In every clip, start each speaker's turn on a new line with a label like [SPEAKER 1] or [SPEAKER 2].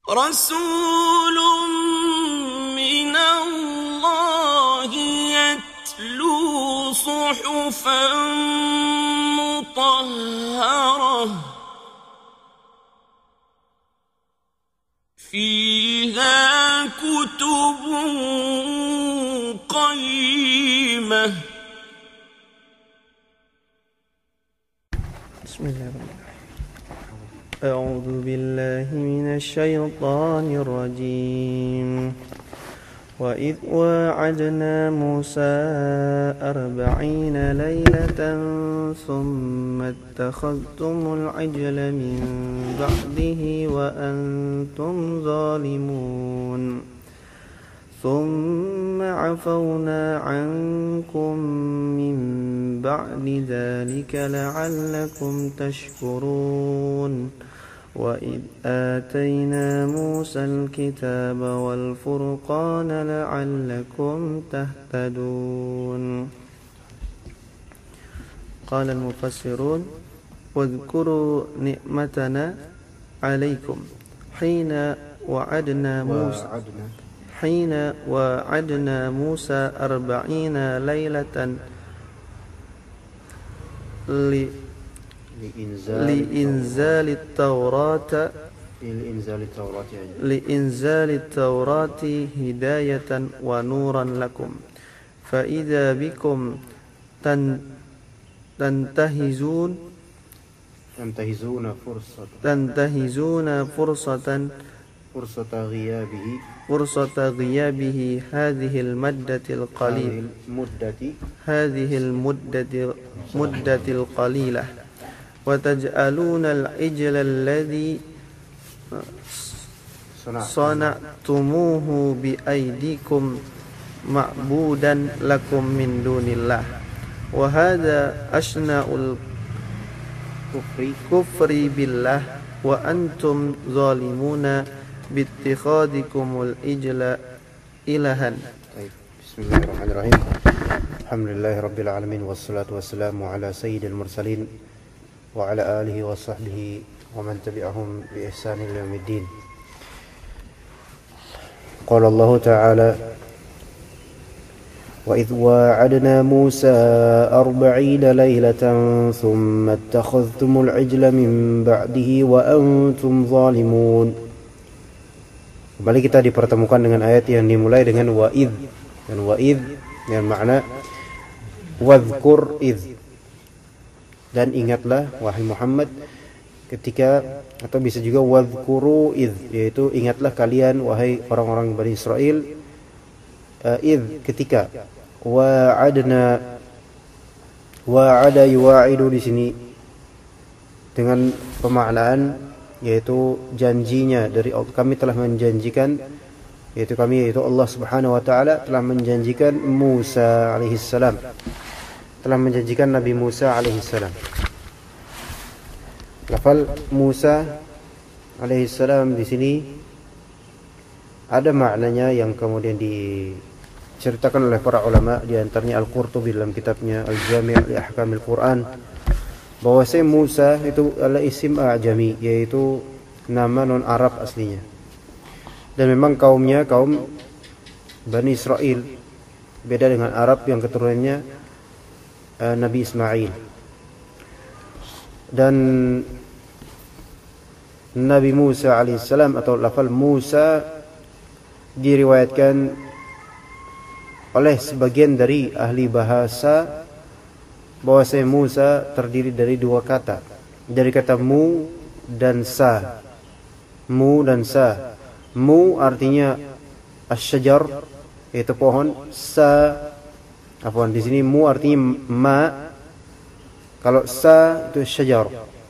[SPEAKER 1] رسول من الله يتلو صحفا مطهرة فيها كتب قيمة.
[SPEAKER 2] بسم الله الرحمن الرحيم. أعوذ بالله من الشيطان الرجيم. وإذ واعدنا موسى 40 ليلة ثم اتخذتم العجل من بعده وأنتم ظالمون ثم عفونا عنكم من بعد ذلك لعلكم تشكرون وإذ آتينا موسى الكتاب والفرقان لعلكم تهتدون. قال المفسرون واذكروا نعمتنا عليكم حين وعدنا موسى 40 ليلة لإنزال التوراة هداية ونورا لكم فإذا بكم تنتهزون فرصة غيابه هذه المدة القليلة وتجعلون العجل الذي صنعتموه بأيديكم معبودا لكم من دون الله وهذا أشنع الكفر بالله وأنتم ظالمون باتخاذكم العجل إلها.
[SPEAKER 3] بسم الله الرحمن الرحيم. الحمد لله رب العالمين والصلاة والسلام على سيد المرسلين وعلى آله وصحبه ومن تبعهم بإحسان إلى يوم الدين. قال الله تعالى وإذ واعدنا موسى 40 ليلة ثم اتخذتم العجل من بعده وأنتم ظالمون. Kembali kita dipertemukan dengan ayat yang dimulai dengan wa'idh, dan wa'idh dengan makna wadhkur idh, dan ingatlah wahai Muhammad ketika, atau bisa juga wadhkuru idh, yaitu ingatlah kalian wahai orang-orang Bani Israel idh, ketika wa'ada yuwa'idu di sini dengan pemaknaan yaitu janjinya dari Allah. Kami telah menjanjikan, yaitu Allah Subhanahu wa taala telah menjanjikan Musa alaihissalam, telah menjanjikan Nabi Musa alaihissalam. Lafal Musa alaihissalam di sini ada maknanya yang kemudian diceritakan oleh para ulama, di antaranya Al-Qurtubi dalam kitabnya Al-Jami' li Ahkamil Quran, bahwa Musa itu adalah isim a'jami, yaitu nama non Arab aslinya, dan memang kaumnya kaum Bani Israel, beda dengan Arab yang keturunannya Nabi Ismail. Dan Nabi Musa alaihissalam atau lafal Musa diriwayatkan oleh sebagian dari ahli bahasa bahwa Musa terdiri dari dua kata, dari kata mu dan sa. Mu dan sa. Mu artinya asyajar, yaitu pohon. Di sini mu artinya ma. Kalau sa itu syajar,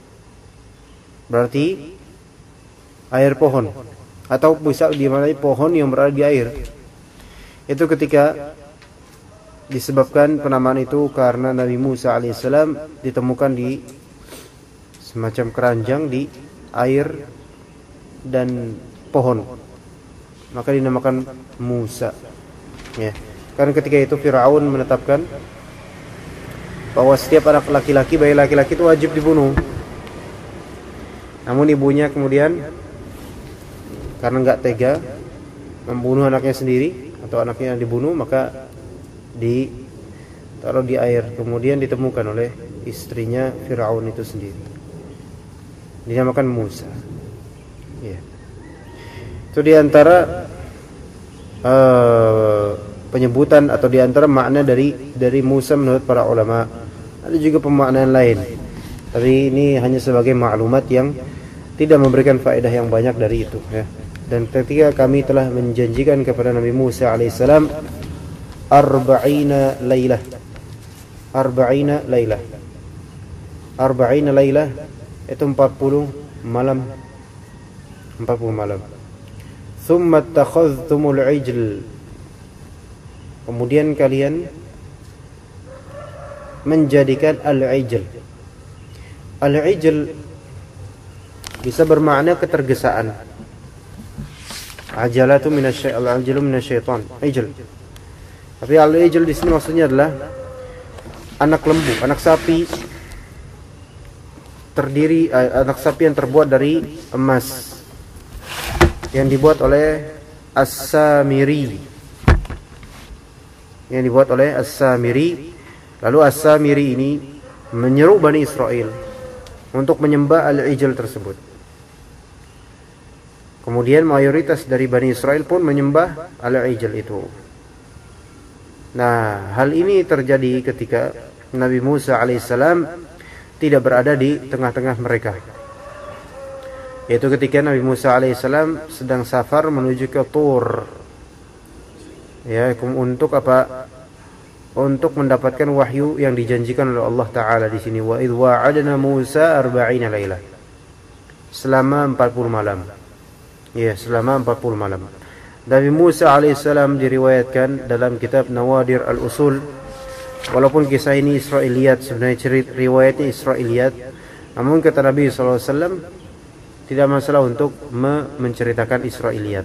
[SPEAKER 3] berarti air pohon, atau bisa dimaknai pohon yang berada di air. Itu ketika disebabkan penamaan itu karena Nabi Musa alaihissalam ditemukan di semacam keranjang di air dan pohon, maka dinamakan Musa. Ya, karena ketika itu Firaun menetapkan bahwa setiap anak laki-laki, bayi laki-laki itu wajib dibunuh. Namun ibunya kemudian karena nggak tega membunuh anaknya sendiri atau anaknya yang dibunuh, maka ditaruh di air, kemudian ditemukan oleh istrinya Fir'aun itu sendiri, dinamakan Musa. Ya. Itu diantara penyebutan atau diantara makna dari Musa menurut para ulama. Ada juga pemaknaan lain, tapi ini hanya sebagai maklumat yang tidak memberikan faedah yang banyak dari itu, ya. Dan ketika kami telah menjanjikan kepada Nabi Musa alaihissalam 40 lailah, 40 lailah, 40 lailah itu 40 malam, 40 malam. Thumma takhadhtumul ijl, kemudian kalian menjadikan al-ijl. Al-ijl bisa bermakna ketergesaan. Ajalatu minasyaitan, al-ajlu minasyaitan, ijl. Tapi al-ijl di sini maksudnya adalah anak lembu, anak sapi terdiri, anak sapi yang terbuat dari emas, yang dibuat oleh As-Samiri, yang dibuat oleh As-Samiri. Lalu As-Samiri ini menyeru Bani Israel untuk menyembah al-ijl tersebut. Kemudian mayoritas dari Bani Israel pun menyembah al-ijl itu. Nah, hal ini terjadi ketika Nabi Musa alaihissalam tidak berada di tengah-tengah mereka. Yaitu ketika Nabi Musa alaihissalam sedang safar menuju ke Tur. Ya, untuk apa? Untuk mendapatkan wahyu yang dijanjikan oleh Allah Ta'ala di sini. Wa idh wa'adna Musa 40 lailah, selama 40 malam. Ya, selama 40 malam. Nabi Musa alaihissalam diriwayatkan dalam kitab Nawadir al-Usul, walaupun kisah ini Israiliyat, sebenarnya riwayatnya Israiliyat, namun kata Nabi SAW tidak masalah untuk menceritakan Israiliyat.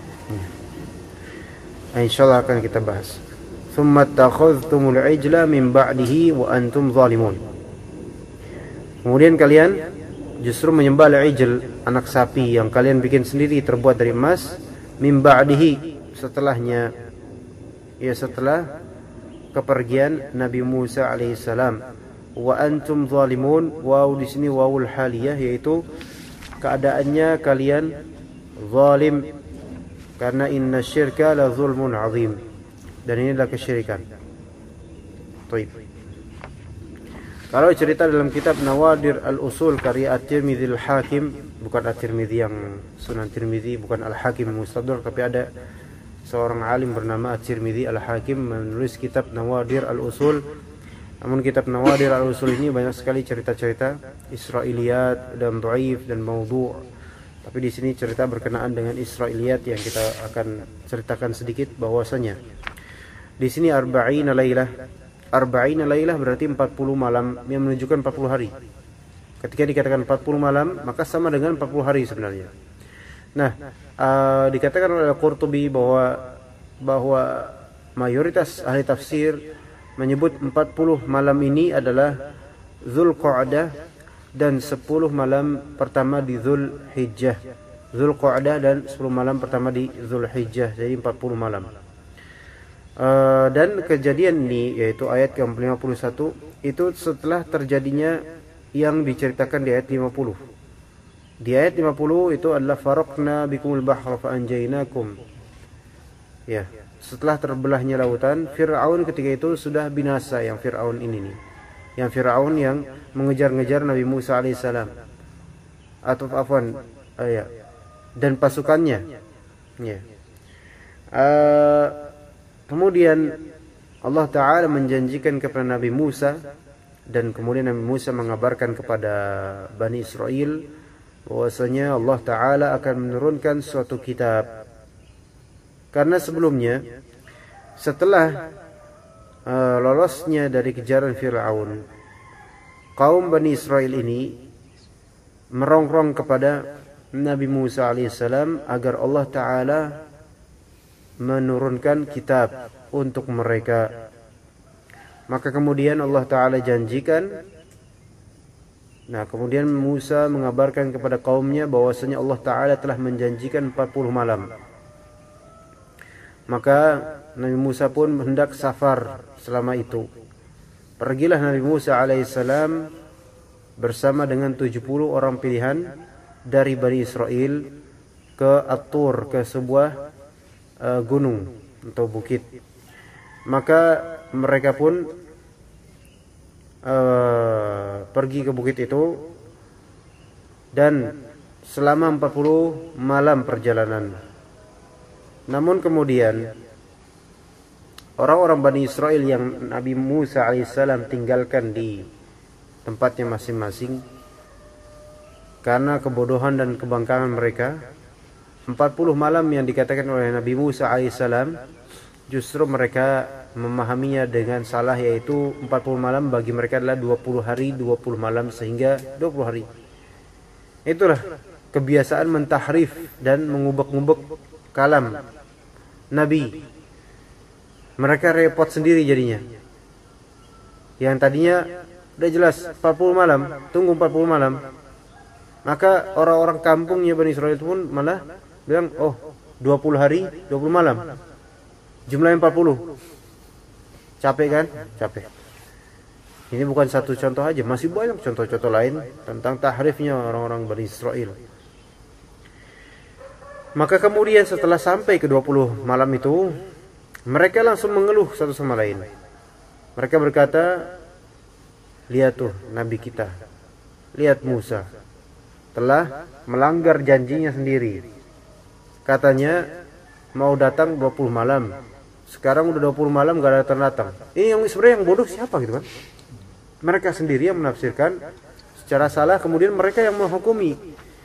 [SPEAKER 3] Insyaallah akan kita bahas. Thumma takhadhtumul ijla min ba'dihi wa antum zalimun. Kemudian kalian justru menyembah al-ijl, anak sapi yang kalian bikin sendiri terbuat dari emas, min ba'dihi, setelahnya, ya setelah kepergian Nabi Musa alaihissalam. Wa antum zalimun, waw di sini wawul haliyah, yaitu keadaannya kalian zalim, karena inna syirka la zulmun azim, dan ini adalah kesyirikan. Baik. Kalau cerita dalam kitab Nawadir al-Usul karya At-Tirmidzi al-Hakim, bukan At-Tirmidzi yang Sunan Tirmidzi, bukan Al-Hakim Mustadrak, tapi ada seorang alim bernama At-Tirmidzi al-Hakim menulis kitab Nawadir al-Usul. Namun kitab Nawadir al-Usul ini banyak sekali cerita-cerita Israiliyat dan dhaif dan maudhu'. Tapi di sini cerita berkenaan dengan Israiliyat yang kita akan ceritakan sedikit, bahwasanya di sini 40 lailah. 40 lailah berarti 40 malam, yang menunjukkan 40 hari. Ketika dikatakan 40 malam, maka sama dengan 40 hari sebenarnya. Nah, dikatakan oleh Al-Qurtubi bahwa mayoritas ahli tafsir menyebut 40 malam ini adalah Dzulqa'dah dan 10 malam pertama di Dzulhijjah. Dzulqa'dah dan 10 malam pertama di Dzulhijjah, jadi 40 malam. Dan kejadian ini, yaitu ayat ke-51, itu setelah terjadinya yang diceritakan di ayat 50. Di ayat 50 itu adalah faraqna bikumul bahra fa anjaynakum. Ya, setelah terbelahnya lautan, Fir'aun ketika itu sudah binasa, yang Fir'aun ini nih. Yang Fir'aun yang mengejar-ngejar Nabi Musa alaihissalam. Atau afwan, ya, dan pasukannya. Ya. Kemudian Allah Ta'ala menjanjikan kepada Nabi Musa, dan kemudian Nabi Musa mengabarkan kepada Bani Israel bahwasanya Allah Ta'ala akan menurunkan suatu kitab. Karena sebelumnya, setelah lolosnya dari kejaran Fir'aun, kaum Bani Israel ini merongrong kepada Nabi Musa alaihissalam agar Allah Ta'ala menurunkan kitab untuk mereka. Maka kemudian Allah Ta'ala janjikan Nah, kemudian Musa mengabarkan kepada kaumnya bahwasanya Allah Ta'ala telah menjanjikan 40 malam. Maka Nabi Musa pun hendak safar selama itu. Pergilah Nabi Musa alaihissalam bersama dengan 70 orang pilihan dari Bani Israel ke At-Tur, ke sebuah gunung atau bukit. Maka mereka pun pergi ke bukit itu dan selama 40 malam perjalanan. Namun kemudian orang-orang Bani Israel yang Nabi Musa alaihissalam tinggalkan di tempatnya masing-masing karena kebodohan dan kebangkangan mereka, 40 malam yang dikatakan oleh Nabi Musa alaihissalam justru mereka memahaminya dengan salah, yaitu 40 malam bagi mereka adalah 20 hari 20 malam sehingga 20 hari. Itulah kebiasaan mentahrif dan mengubek-ubek kalam Nabi. Mereka repot sendiri jadinya. Yang tadinya udah jelas 40 malam, tunggu 40 malam. Maka orang-orang kampungnya Bani Israel itu pun malah bilang, oh 20 hari 20 malam, jumlahnya 40. Capek kan? Capek. Ini bukan satu contoh aja, masih banyak contoh-contoh lain tentang tahrifnya orang-orang Bani Israel. Maka kemudian setelah sampai ke 20 malam itu, mereka langsung mengeluh satu sama lain. Mereka berkata, lihat tuh Nabi kita, lihat Musa telah melanggar janjinya sendiri. Katanya mau datang 20 malam, sekarang udah 20 malam gak datang-datang. Ini yang sebenarnya yang bodoh siapa gitu kan? Mereka sendiri yang menafsirkan secara salah, kemudian mereka yang menghukumi.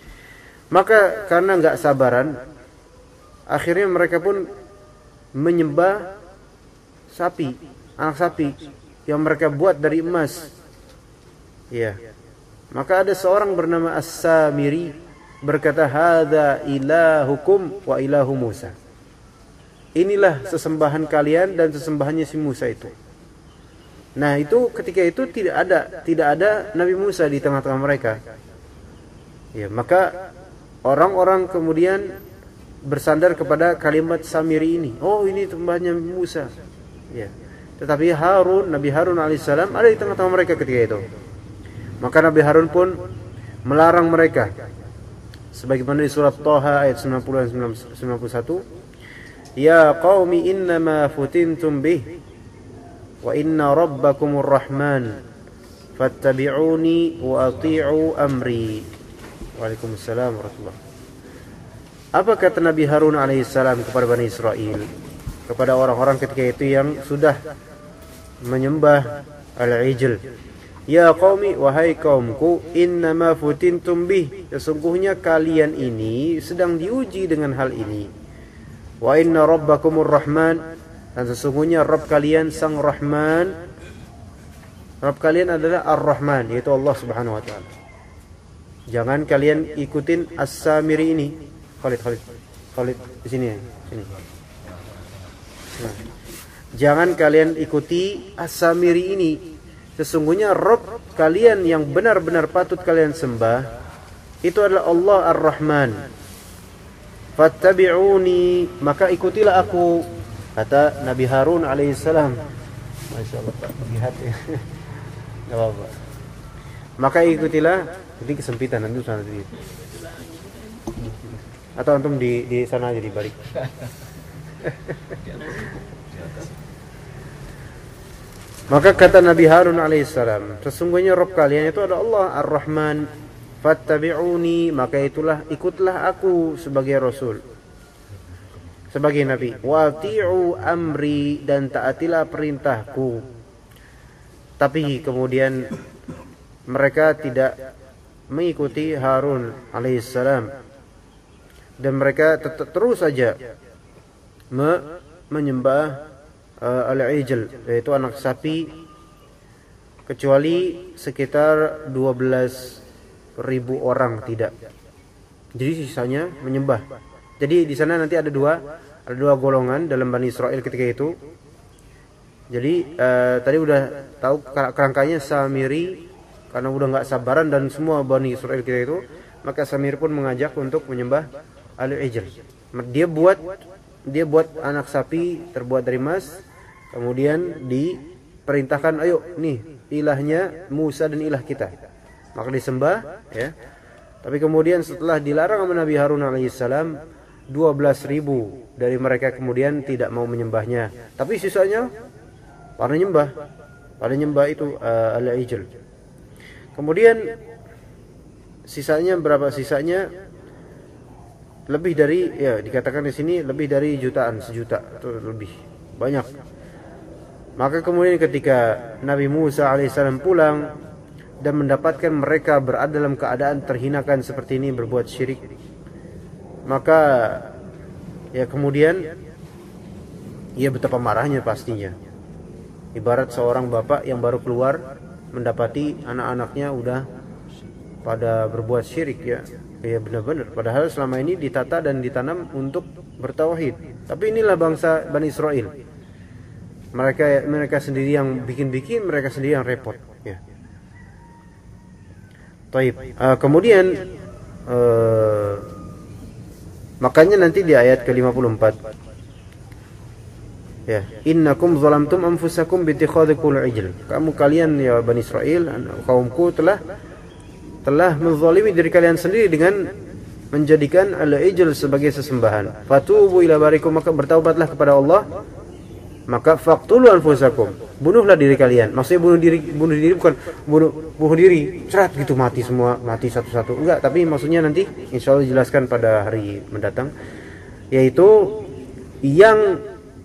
[SPEAKER 3] Maka karena gak sabaran, akhirnya mereka pun menyembah sapi, anak sapi yang mereka buat dari emas. Ya. Maka ada seorang bernama As-Samiri berkata, hadza ilahukum wa ilahu Musa. Inilah sesembahan kalian dan sesembahannya si Musa itu. Nah, itu ketika itu tidak ada Nabi Musa di tengah-tengah mereka. Ya, maka orang-orang kemudian bersandar kepada kalimat Samiri ini. Oh, ini sembahnya Musa. Ya. Tetapi Nabi Harun alaihissalam ada di tengah-tengah mereka ketika itu. Maka Nabi Harun pun melarang mereka. Sebagaimana di surat Thaha ayat 90 dan 91. Ya qaumi innama futintum bih wa inna rabbakumur rahman fattabi'uni wa ati'u amri. Waalaikumsalam warahmatullahi. Apa kata Nabi Harun alaihissalam kepada Bani Israel, kepada orang-orang ketika itu yang sudah menyembah al-ijl? Ya qaumi, wahai kaumku, innama futintum bih, sesungguhnya kalian ini sedang diuji dengan hal ini. Wa inna rabbakumur rahman, dan sesungguhnya Rabb kalian sang Rahman. Rabb kalian adalah Ar-Rahman, yaitu Allah Subhanahu wa taala. Jangan kalian ikutin As-Samiri ini. Khalid di sini. Nah, jangan kalian ikuti As-Samiri ini. Sesungguhnya Rabb kalian yang benar-benar patut kalian sembah itu adalah Allah Ar-Rahman. Fattabi'uni, maka ikutilah aku, kata Nabi Harun alaihissalam. Masyaallah, lihat ya. Enggak apa-apa. Maka ikutilah, ini kesempitan nanti sana sendiri. Atau antum di sana aja di balik. Maka kata Nabi Harun alaihissalam, sesungguhnya Rabb kalian itu adalah Allah Ar-Rahman. Fattabi'uni, maka ikutlah aku sebagai Rasul, sebagai Nabi. Wa ati'u amri, dan taatilah perintahku. Tapi kemudian mereka tidak mengikuti Harun alaihissalam, dan mereka terus saja menyembah al-ijl, yaitu anak sapi, kecuali sekitar 12.000 orang tidak. Jadi sisanya menyembah. Jadi di sana nanti ada dua golongan dalam Bani Israel ketika itu. Jadi tadi udah tahu kerangkanya Samiri karena udah nggak sabaran dan semua Bani Israel kita itu, maka Samir pun mengajak untuk menyembah al-ijl. Dia buat anak sapi terbuat dari emas, kemudian diperintahkan, ayo nih ilahnya Musa dan ilah kita, maka disembah ya. Tapi kemudian setelah dilarang oleh Nabi Harun alaihissalam, 12.000 dari mereka kemudian tidak mau menyembahnya, tapi sisanya pada nyembah itu al-ijl. Kemudian sisanya berapa? Sisanya lebih dari, ya dikatakan di sini lebih dari jutaan, sejuta atau lebih banyak. Maka kemudian ketika Nabi Musa alaihissalam pulang dan mendapatkan mereka berada dalam keadaan terhinakan seperti ini, berbuat syirik, maka ya kemudian ya betapa marahnya pastinya. Ibarat seorang bapak yang baru keluar mendapati anak-anaknya udah pada berbuat syirik, ya benar-benar. Padahal selama ini ditata dan ditanam untuk bertauhid. Tapi inilah bangsa Bani Israel. Mereka sendiri yang bikin-bikin, mereka sendiri yang repot. Ya. Taib. Kemudian makanya nanti di ayat ke-54, ya, innakum zalamtum anfusakum bittikhadhikum al-ijl. Kalian ya Bani Israel, kaumku telah menzalimi diri kalian sendiri dengan menjadikan al-ijl sebagai sesembahan. Fatubu ila barikum, maka bertaubatlah kepada Allah. Maka faqtulu anfusakum, bunuhlah diri kalian. Maksudnya bunuh diri bukan bunuh diri cerat gitu mati semua, mati satu-satu. Enggak, tapi maksudnya nanti insyaallah dijelaskan pada hari mendatang, yaitu yang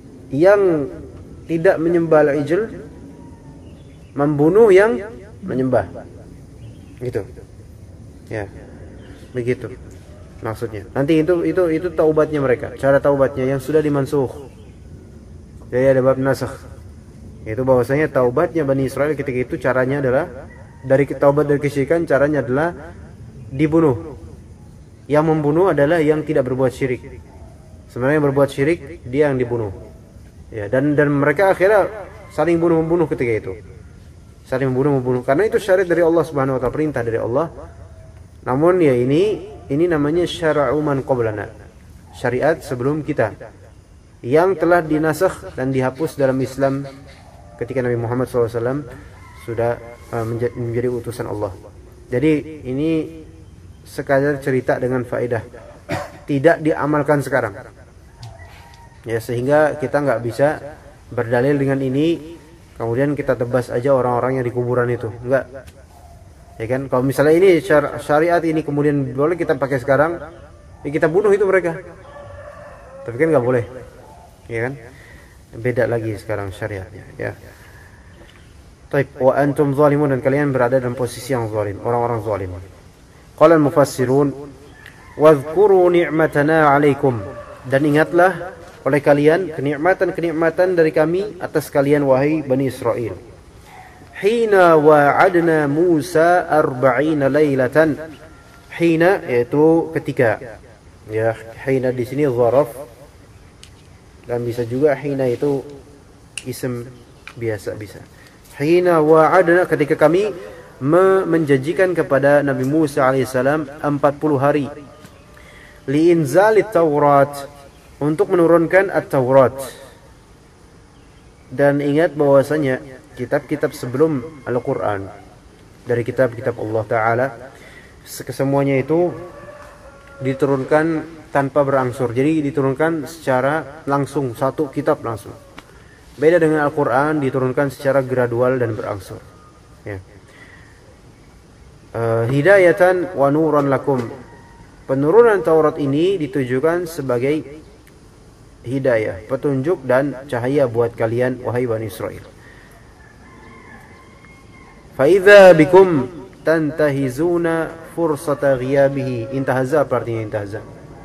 [SPEAKER 3] tidak menyembah al-ijl membunuh yang menyembah. Gitu. Ya. Begitu maksudnya. Nanti itu taubatnya mereka, cara taubatnya yang sudah dimansukh. Jadi ada bab nasakh. Itu bahwasanya taubatnya Bani Israel ketika itu caranya adalah dari taubat dari kesyirikan, caranya adalah dibunuh. Yang membunuh adalah yang tidak berbuat syirik. Sebenarnya yang berbuat syirik dia yang dibunuh. Ya, dan mereka akhirnya saling bunuh-membunuh ketika itu. Saling membunuh karena itu syariat dari Allah Subhanahu wa taala, perintah dari Allah. Namun ya ini namanya syara'u man qablana. Syariat sebelum kita, yang telah dinasakh dan dihapus dalam Islam ketika Nabi Muhammad SAW sudah menjadi utusan Allah. Jadi ini sekadar cerita dengan faedah, tidak diamalkan sekarang. Ya, sehingga kita nggak bisa berdalil dengan ini kemudian kita tebas aja orang-orang yang di kuburan itu, enggak. Ya kan, kalau misalnya ini syariat ini kemudian boleh kita pakai sekarang, ya kita bunuh itu mereka. Tapi kan nggak boleh. Ya kan? Beda lagi sekarang syariatnya, ya. Taib, wa antum zalimun, dan kalian berada dalam posisi yang zalim, orang-orang zalim. Qala al-mufassirun, wadhkuru ni'matana 'alaikum, dan ingatlah oleh kalian kenikmatan dari kami atas kalian wahai Bani Israel. Hina wa'adna Musa 40 lailatan. Hina yaitu ketika. Ya, hina di sini zaraf, dan bisa juga hina itu ism biasa bisa. Hina wa'adna, ketika kami menjanjikan kepada Nabi Musa alaihissalam 40 hari. Li'inzalit Taurat, untuk menurunkan at-Taurat. Dan ingat bahwasanya kitab-kitab sebelum Al-Quran, dari kitab-kitab Allah Ta'ala, kesemuanya itu diturunkan tanpa berangsur. Jadi diturunkan secara langsung, satu kitab langsung. Beda dengan Al-Quran, diturunkan secara gradual dan berangsur. Ya. Hidayatan wa nuran lakum. Penurunan Taurat ini ditujukan sebagai hidayah, petunjuk dan cahaya buat kalian wahai Bani Israel. Fa idza bikum tantahizuna fursata ghiyabihi. Intahaza apa artinya intahaza?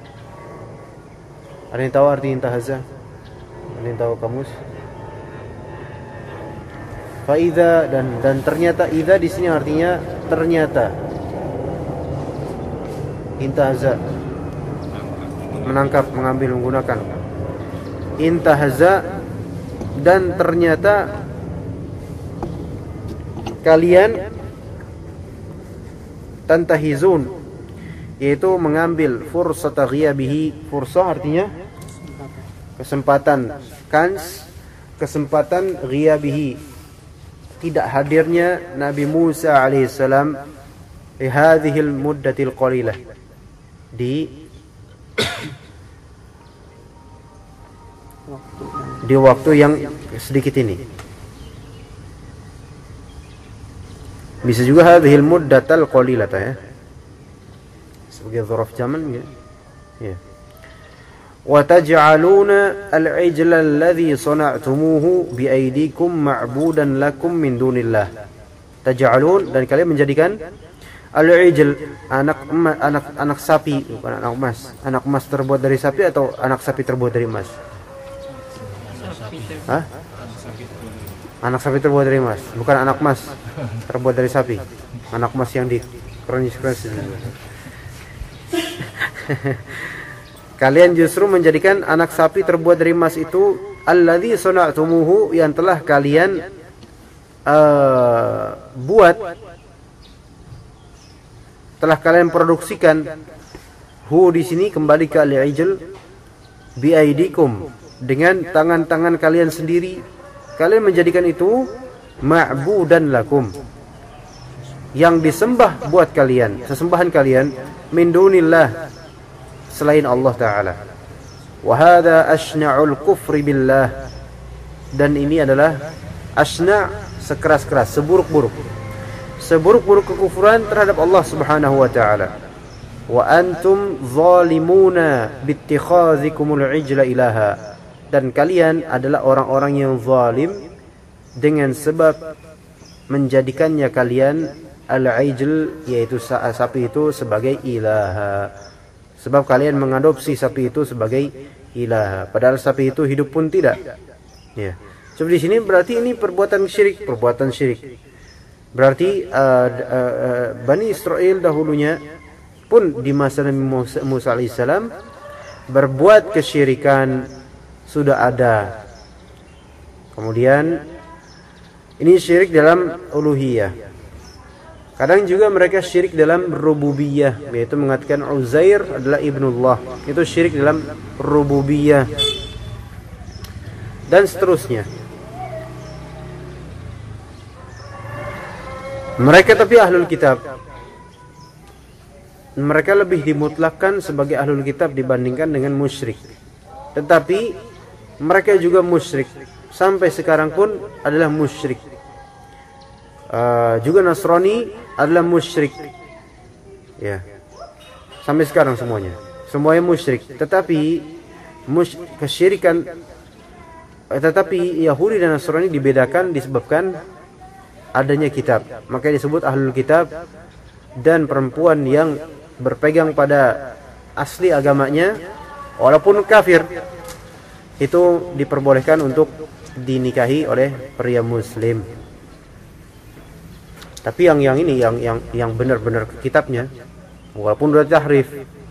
[SPEAKER 3] Ada yang tahu arti intahaza? Ada yang tahu kamus? Fa idza, dan ternyata, idza di sini artinya ternyata. Intahaza menangkap, mengambil, menggunakan. Intahaza, dan ternyata kalian tantahizun, yaitu mengambil fursata ghiyabihi. Fursah artinya kesempatan, kans kesempatan ghiyabihi, tidak hadirnya Nabi Musa alaihissalam di hadhil muddatil qalilah, di waktu yang sedikit ini. Bisa juga hadhil muddatal qalilata ya, sebagai dzaraf zaman ya. Ya. Wa taj'aluna al-'ijla alladhi sana'tumuhu bi aydikum ma'budan lakum min dunillah. Taj'alun, dan kalian menjadikan al-'ijl, anak sapi, bukan anak emas. Anak emas terbuat dari sapi atau anak sapi terbuat dari emas? Hah? Anak sapi terbuat dari emas, bukan anak emas terbuat dari sapi. Anak emas yang di kronis-kronis. Kalian justru menjadikan anak sapi terbuat dari emas itu alladzi sana'tumuhu, yang telah kalian buat, telah kalian produksikan. Hu di sini kembali ke al-ijl, bi aidikum, dengan tangan-tangan kalian sendiri. Kalian menjadikan itu ma'budan lakum, yang disembah buat kalian, sesembahan kalian, min dunillah, selain Allah Ta'ala. Wa hadha ashna'ul kufri billah, dan ini adalah asna', sekeras-keras, seburuk-buruk kekufuran terhadap Allah Subhanahu wa Ta'ala. Wa antum zalimuna bittikhazikumul ijla ilaha, dan kalian adalah orang-orang yang zalim dengan sebab menjadikannya kalian al-ijl, yaitu sapi itu, sebagai ilaha. Sebab kalian mengadopsi sapi itu sebagai ilaha, padahal sapi itu hidup pun tidak. Ya. Coba di sini berarti ini perbuatan syirik. Berarti Bani Israel dahulunya pun di masa Nabi Musa alaihissalam berbuat kesyirikan sudah ada. Kemudian ini syirik dalam uluhiyah. Kadang juga mereka syirik dalam rububiyah, yaitu mengatakan Uzair adalah ibnullah. Itu syirik dalam rububiyah. Dan seterusnya. Mereka tapi ahlul kitab. Mereka lebih dimutlakkan sebagai ahlul kitab dibandingkan dengan musyrik. Tetapi mereka juga musyrik. Sampai sekarang pun adalah musyrik. Juga Nasrani adalah musyrik. Ya. Sampai sekarang semuanya musyrik. Tetapi kesyirikan, tetapi Yahudi dan Nasrani dibedakan disebabkan adanya kitab. Maka disebut ahlul kitab, dan perempuan yang berpegang pada asli agamanya walaupun kafir itu diperbolehkan untuk dinikahi oleh pria muslim. Tapi yang ini yang benar-benar kitabnya, walaupun udah tahrif,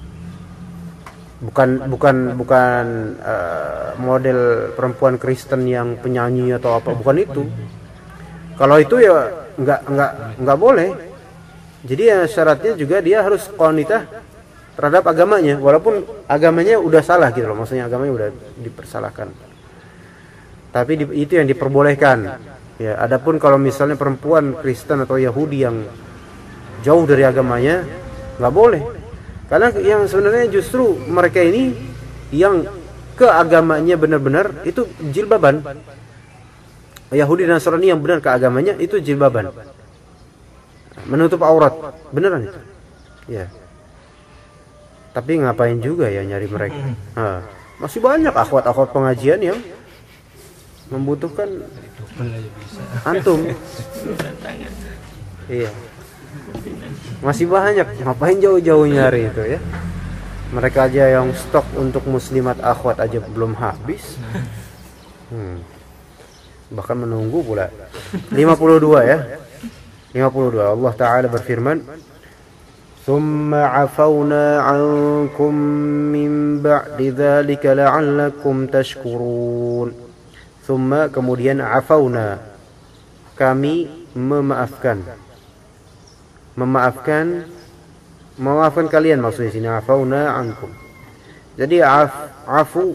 [SPEAKER 3] bukan model perempuan Kristen yang penyanyi atau apa, bukan itu. Kalau itu ya nggak boleh. Jadi ya syaratnya juga dia harus qanitah terhadap agamanya, walaupun agamanya udah salah gitu loh, maksudnya agamanya udah dipersalahkan. Tapi itu yang diperbolehkan. Ya, adapun kalau misalnya perempuan Kristen atau Yahudi yang jauh dari agamanya, nggak boleh. Karena yang sebenarnya justru mereka ini yang ke agamanya benar-benar itu jilbaban. Yahudi dan Nasrani yang benar ke agamanya itu jilbaban, menutup aurat, beneran itu. Ya. Tapi ngapain juga ya nyari mereka? Masih banyak akhwat-akhwat pengajian yang membutuhkan antum. Iya. Masih banyak, ngapain jauh-jauh nyari itu ya? Mereka aja yang stok untuk muslimat akhwat aja belum habis. Bahkan menunggu pula. 52 ya. 52. Allah Ta'ala berfirman, ثم عفونا عنكم من بعد ذلك لعلكم تشكرون. ثم, kemudian, عفونا, kami memaafkan memaafkan kalian maksudnya sini afauna ankum. Jadi afu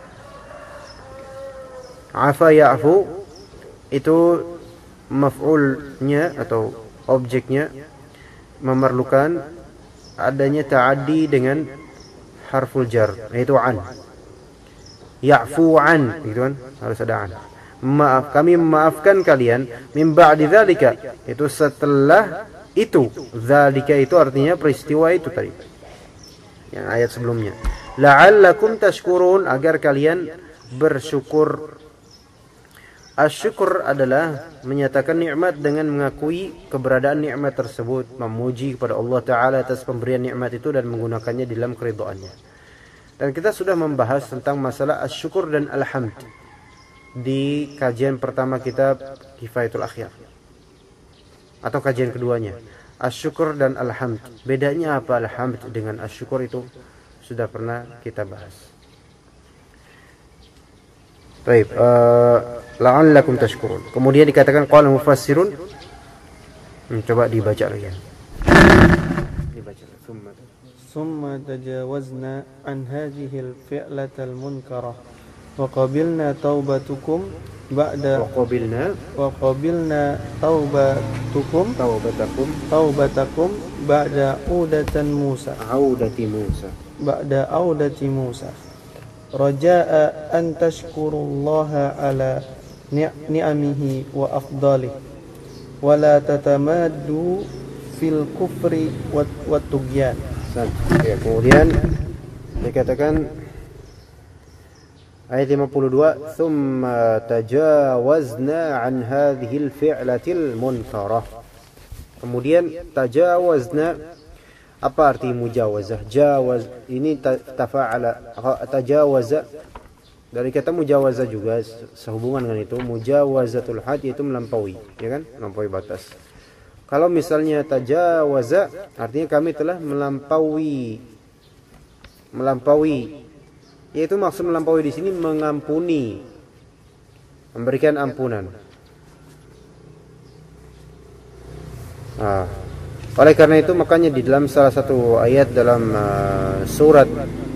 [SPEAKER 3] afa ya'fu itu maf'ulnya atau objeknya memerlukan adanya ta'addi dengan harful jar, yaitu an. Ya'fu an, gitu kan? Harus ada an. Maaf, kami memaafkan kalian min ba'di dzalika, itu setelah itu. Dzalika itu artinya peristiwa itu tadi. Yang ayat sebelumnya. La'allakum tashkurun, agar kalian bersyukur. Asyukur adalah menyatakan nikmat dengan mengakui keberadaan nikmat tersebut, memuji kepada Allah Ta'ala atas pemberian nikmat itu dan menggunakannya dalam keridhaannya. Dan kita sudah membahas tentang masalah asyukur dan alhamd di kajian pertama kitab Kifayatul Akhyar, atau kajian keduanya. Asyukur dan alhamd, bedanya apa alhamd dengan asyukur itu sudah pernah kita bahas. Baik, la'allakum tashkurun. Kemudian dikatakan qala mufassirun. Coba dibaca lagi. Dibaca.
[SPEAKER 2] Summa tajawazna an hadhihi al-fi'lata al-munkarah wa qabilna taubatukum ba'da wa qabilna taubatakum ba'da audati Musa raja'a an tashkurullaha ala ni'amihi wa afdalih wa la tatamaddu fil kufri wat tughyan.
[SPEAKER 3] Ya, kemudian dikatakan ayat 52, thumma tajawazna an hadhil fi'latil munkarah. Kemudian tajawazna, apa arti mujawazah? Jawaz ini tafa'ala, tajawaza dari kata mujawazah juga sehubungan dengan itu. Mujawazatul had itu melampaui, ya kan? Melampaui batas. Kalau misalnya tajawaza artinya kami telah melampaui, yaitu maksud melampaui di sini mengampuni, memberikan ampunan. Oleh karena itu makanya di dalam salah satu ayat dalam surat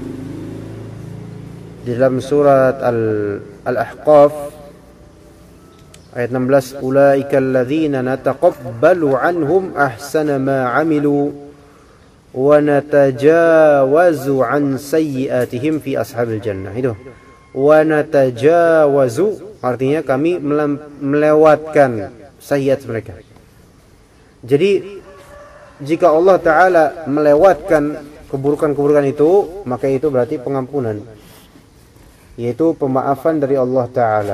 [SPEAKER 3] Al-Ahqaf ayat 16, ulaikal ladzina nataqabbalu anhum ahsana ma 'amilu wa natajawazu an sayyi'atihim fi ashabil jannah. Itu wa natajawazu artinya kami melewatkan sayyi'at mereka. Jadi jika Allah Ta'ala melewatkan keburukan-keburukan itu, maka itu berarti pengampunan, yaitu pemaafan dari Allah Ta'ala.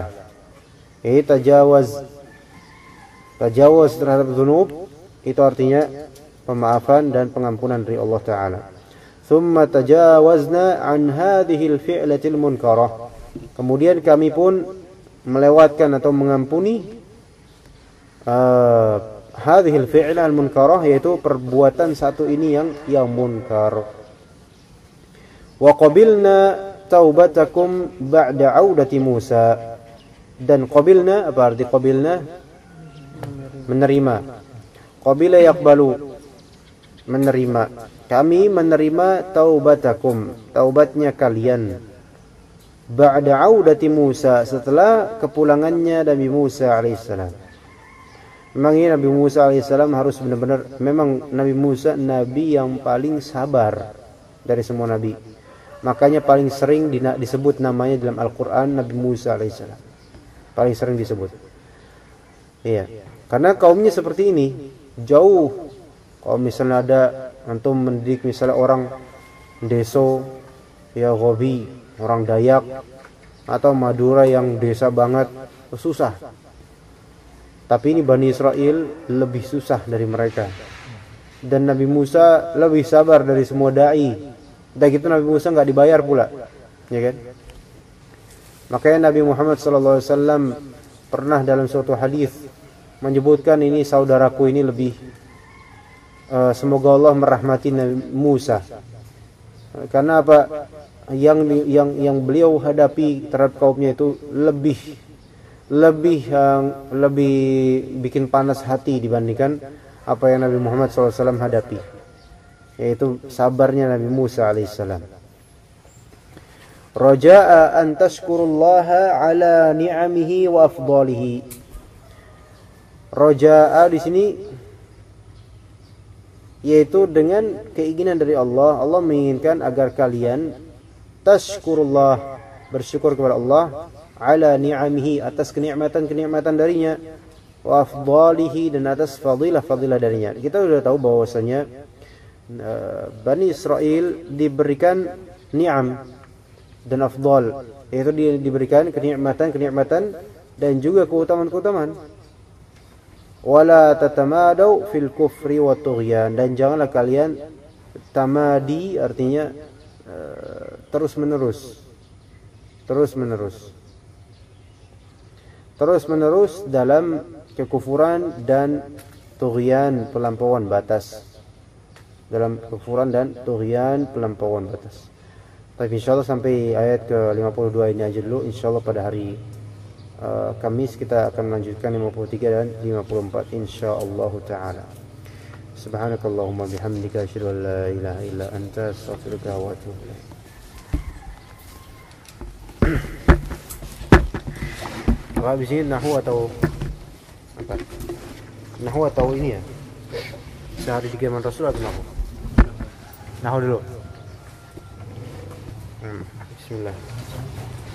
[SPEAKER 3] Tajawaz terhadap dzunub itu artinya pemaafan dan pengampunan dari Allah Ta'ala. Thumma tajawazna an hadhil fi'latil munkarah. Kemudian kami pun melewatkan atau mengampuni hadhil fi'la al-munkarah, yaitu perbuatan satu ini yang munkar. Wa qabilna taubatakum ba'da audati Musa. Dan qabilna, apa arti qabilna? Menerima. Qabila yaqbalu, menerima. Kami menerima taubatakum, taubatnya kalian. Ba'da audati Musa, setelah kepulangannya Nabi Musa alaihissalam. Memang ini Nabi Musa alaihissalam harus benar-benar, memang Nabi Musa nabi yang paling sabar dari semua nabi. Makanya paling sering disebut namanya dalam Al-Quran Nabi Musa alaihissalam. Paling sering disebut. Iya. Karena kaumnya seperti ini, jauh. Kalau misalnya ada antum mendidik misalnya orang Deso, ya Gobi, orang Dayak, atau Madura yang desa banget, susah. Tapi ini Bani Israel lebih susah dari mereka. Dan Nabi Musa lebih sabar dari semua da'i. Dan gitu Nabi Musa nggak dibayar pula, ya kan? Makanya Nabi Muhammad SAW pernah dalam suatu hadis menyebutkan ini saudaraku ini lebih semoga Allah merahmati Nabi Musa. Karena apa? Yang beliau hadapi terhadap kaumnya itu lebih bikin panas hati dibandingkan apa yang Nabi Muhammad SAW hadapi. yaitu sabarnya Nabi Musa alaihissalam. Raja'a an tashkurullaha ala ni'amihi wa afdalihi. Raja'a di sini yaitu dengan keinginan dari Allah. Allah menginginkan agar kalian tashkurullah, bersyukur kepada Allah, ala ni'amihi, atas kenikmatan-kenikmatan darinya, wa afdalihi, dan atas fadilah-fadilah darinya. Kita sudah tahu bahwasanya Bani Israel diberikan ni'am dan afdal, yaitu diberikan kenikmatan-kenikmatan dan juga keutamaan-keutamaan. Wala tatamadaw fil kufri wa tughyan, dan janganlah kalian tamadi, artinya terus menerus dalam kekufuran dan tughyan, pelampauan batas. Tapi insyaallah sampai ayat ke-52 ini aja dulu. Insyaallah pada hari Kamis kita akan melanjutkan 53 dan 54 insyaallah taala. Subhanakallahumma bihamdika asyhadu an la ilaha illa anta astaghfiruka wa atubu ilaik. Habis ini nahwu atau apa? Nahwu atau ini ya? Sehari 3 man Rasul atau nahwu? Nahwu dulu. Bismillah.